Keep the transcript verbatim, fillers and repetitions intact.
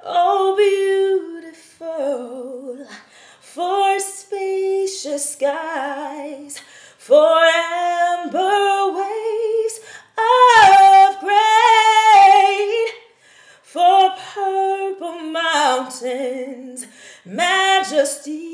Oh, beautiful, for spacious skies, for amber waves of grain, for purple mountains, majesty